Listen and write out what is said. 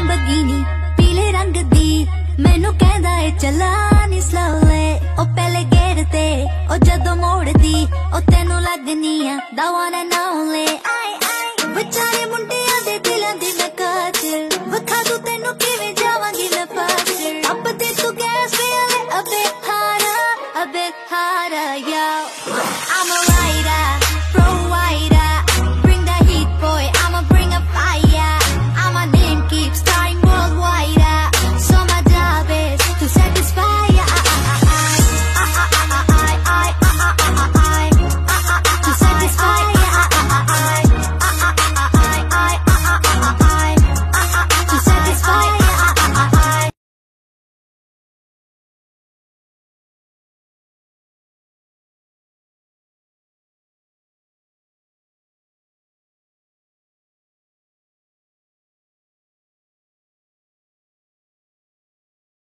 Lamborghini पीले रंग दी मैनू कहंदा ए चला नी स्लोले ओ पहले गेट ते ओ जदों मोड़दी ओ तेनू लगनी आ दा वन एंड ओनली आई विचारे मुंडिया